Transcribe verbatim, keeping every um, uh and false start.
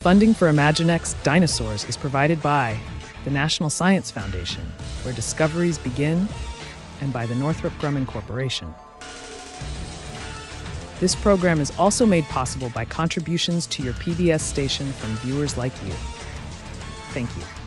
Funding for Imaginext Dinosaurs is provided by the National Science Foundation, where discoveries begin, and by the Northrop Grumman Corporation. This program is also made possible by contributions to your P B S station from viewers like you. Thank you.